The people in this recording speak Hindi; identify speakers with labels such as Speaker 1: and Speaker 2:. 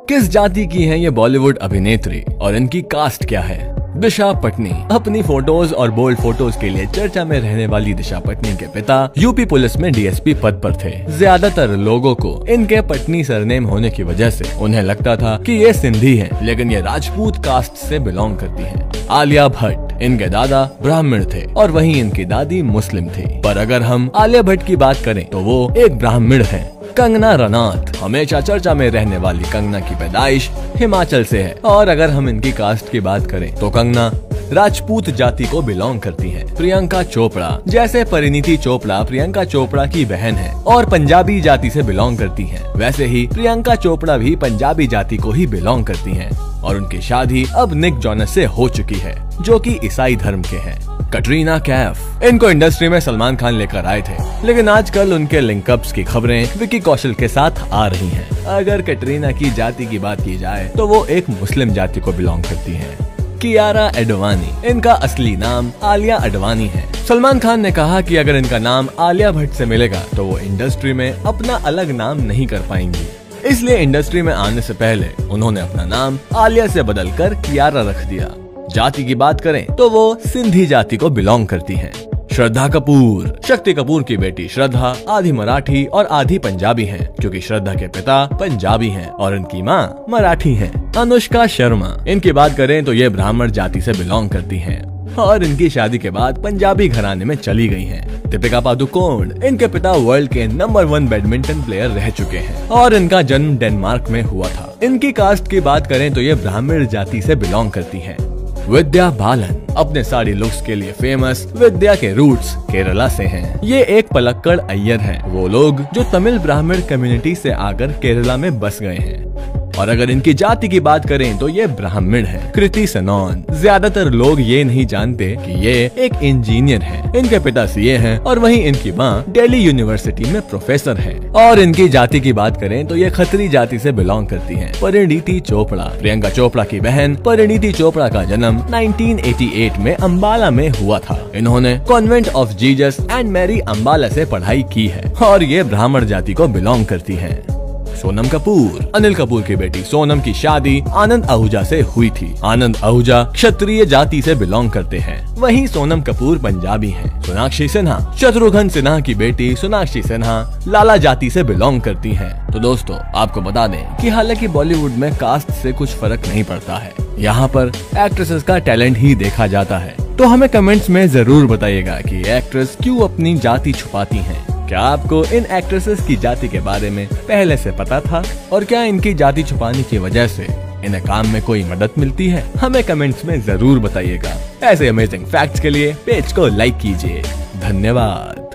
Speaker 1: किस जाति की है ये बॉलीवुड अभिनेत्री और इनकी कास्ट क्या है? दिशा पटनी। अपनी फोटोज और बोल्ड फोटोज के लिए चर्चा में रहने वाली दिशा पटनी के पिता यूपी पुलिस में डीएसपी पद पर थे। ज्यादातर लोगों को इनके पटनी सरनेम होने की वजह से उन्हें लगता था कि ये सिंधी हैं, लेकिन ये राजपूत कास्ट से बिलोंग करती हैं। आलिया भट्ट, इनके दादा ब्राह्मण थे और वहीं इनकी दादी मुस्लिम थी। पर अगर हम आलिया भट्ट की बात करें तो वो एक ब्राह्मण है। कंगना रनौत, हमेशा चर्चा में रहने वाली कंगना की पैदाइश हिमाचल से है और अगर हम इनकी कास्ट की बात करें तो कंगना राजपूत जाति को बिलोंग करती हैं। प्रियंका चोपड़ा, जैसे परिणीति चोपड़ा प्रियंका चोपड़ा की बहन है और पंजाबी जाति से बिलोंग करती हैं, वैसे ही प्रियंका चोपड़ा भी पंजाबी जाति को ही बिलोंग करती हैं और उनकी शादी अब निक जोनस से हो चुकी है, जो कि ईसाई धर्म के हैं। कटरीना कैफ, इनको इंडस्ट्री में सलमान खान लेकर आए थे, लेकिन आजकल उनके लिंकअप्स की खबरें विकी कौशल के साथ आ रही हैं। अगर कटरीना की जाति की बात की जाए तो वो एक मुस्लिम जाति को बिलोंग करती हैं। कियारा एडवानी, इनका असली नाम आलिया अडवाणी है। सलमान खान ने कहा कि अगर इनका नाम आलिया भट्ट से मिलेगा तो वो इंडस्ट्री में अपना अलग नाम नहीं कर पाएंगी, इसलिए इंडस्ट्री में आने से पहले उन्होंने अपना नाम आलिया से बदलकर कियारा रख दिया। जाति की बात करें तो वो सिंधी जाति को बिलोंग करती हैं। श्रद्धा कपूर, शक्ति कपूर की बेटी श्रद्धा आधी मराठी और आधी पंजाबी हैं, क्योंकि श्रद्धा के पिता पंजाबी हैं और इनकी माँ मराठी हैं। अनुष्का शर्मा, इनकी बात करें तो ये ब्राह्मण जाति से बिलोंग करती हैं और इनकी शादी के बाद पंजाबी घराने में चली गई हैं। दीपिका पादुकोण, इनके पिता वर्ल्ड के नंबर 1 बैडमिंटन प्लेयर रह चुके हैं और इनका जन्म डेनमार्क में हुआ था। इनकी कास्ट की बात करें तो ये ब्राह्मण जाति से बिलोंग करती हैं। विद्या बालन, अपने साड़ी लुक्स के लिए फेमस विद्या के रूट्स केरला से हैं। ये एक पलक्कड़ अय्यर हैं, वो लोग जो तमिल ब्राह्मण कम्युनिटी से आकर केरला में बस गए हैं। और अगर इनकी जाति की बात करें तो ये ब्राह्मण है। कृति सनोन, ज्यादातर लोग ये नहीं जानते कि ये एक इंजीनियर है। इनके पिता सीए हैं और वहीं इनकी माँ दिल्ली यूनिवर्सिटी में प्रोफेसर है। और इनकी जाति की बात करें तो ये खत्री जाति से बिलोंग करती हैं। परिणीति चोपड़ा, प्रियंका चोपड़ा की बहन परिणीति चोपड़ा का जन्म 1988 में अम्बाला में हुआ था। इन्होंने convent of Jesus and Mary Ambala से पढ़ाई की है और ये ब्राह्मण जाति को बिलोंग करती है। सोनम कपूर, अनिल कपूर की बेटी सोनम की शादी आनंद आहूजा से हुई थी। आनंद आहूजा क्षत्रिय जाति से बिलोंग करते हैं, वहीं सोनम कपूर पंजाबी हैं। सोनाक्षी सिन्हा, शत्रुघ्न सिन्हा की बेटी सोनाक्षी सिन्हा लाला जाति से बिलोंग करती हैं। तो दोस्तों आपको बता दें कि हालांकि बॉलीवुड में कास्ट से कुछ फर्क नहीं पड़ता है, यहाँ पर एक्ट्रेसेस का टैलेंट ही देखा जाता है। तो हमें कमेंट्स में जरूर बताइएगा कि एक्ट्रेस क्यों अपनी जाति छुपाती हैं। क्या आपको इन एक्ट्रेसेस की जाति के बारे में पहले से पता था और क्या इनकी जाति छुपाने की वजह से इन्हें काम में कोई मदद मिलती है? हमें कमेंट्स में जरूर बताइएगा। ऐसे अमेजिंग फैक्ट्स के लिए पेज को लाइक कीजिए। धन्यवाद।